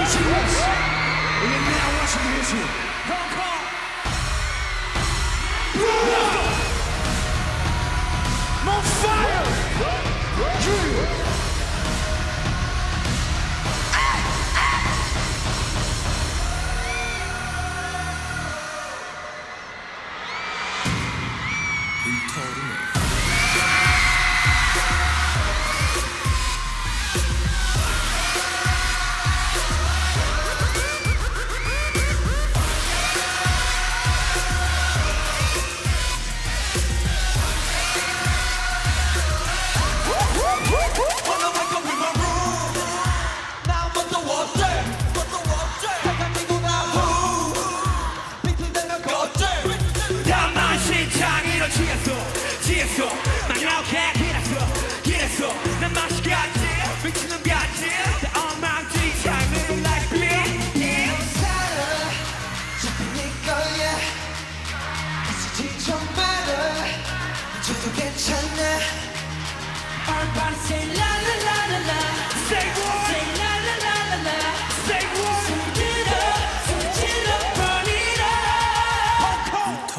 serious. And you're now watching the history. Come on. I'm on fire. Yeah. 취했어 난 이렇게 기랬어 난 맛이 같지 미치는 같지 내 엉망진창을 like beer 살아 잡힌 거야 있을지 좀 말아 저도 괜찮아 Everybody say la la la la la say what say la la la la la say what 손 질러 burn it up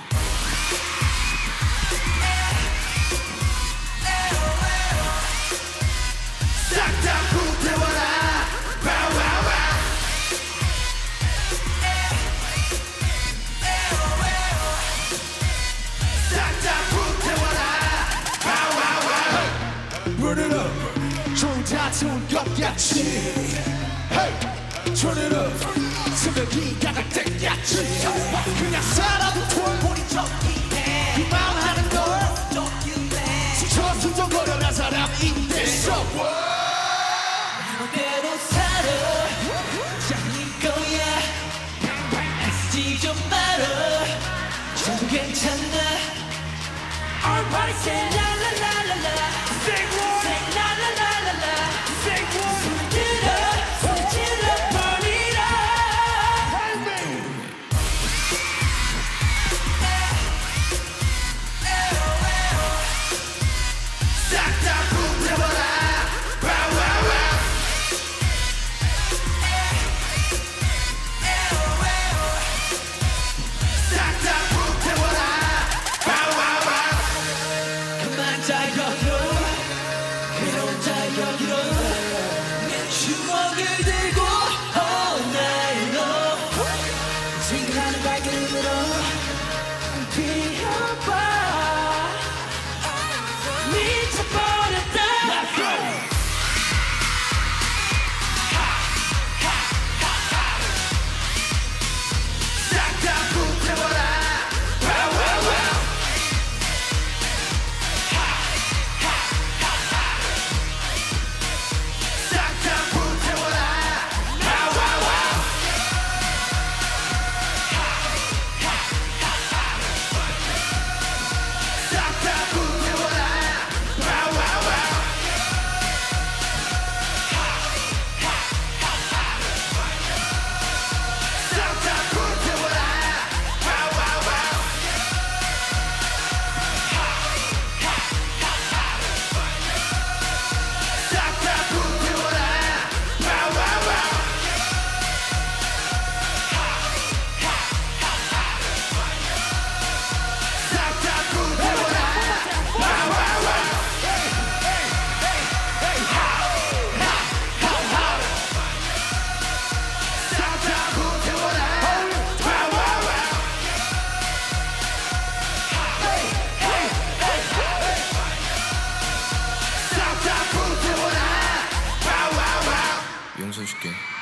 Burn it up. 좀 다투은 것 같지. Hey, turn it up. 새벽이가 갈 때같이. 그냥 살아도 돌보니 적이네. 그만하는 걸. 스쳐 순정거려라 사람인데. So what? 그대로 살아 잡힌 거야 애쓰지 좀 말아 저도 괜찮아 Everybody say la la la la la say what say la la la la la say what 손 질러 burn it up 싹 다 불태워라. 그만 자 여기로 그런 자 여기로 내 추억을 들고 all night long 생각하는 발걸음으로 피어봐 미쳐버렸다 Let's go 싹 다 불태워라. 용서해줄게.